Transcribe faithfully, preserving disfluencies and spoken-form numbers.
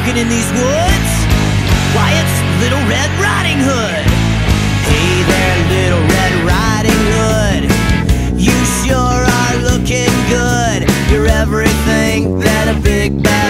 walking in these woods? Why, it's Little Red Riding Hood. Hey there, Little Red Riding Hood, you sure are looking good. You're everything that a big bad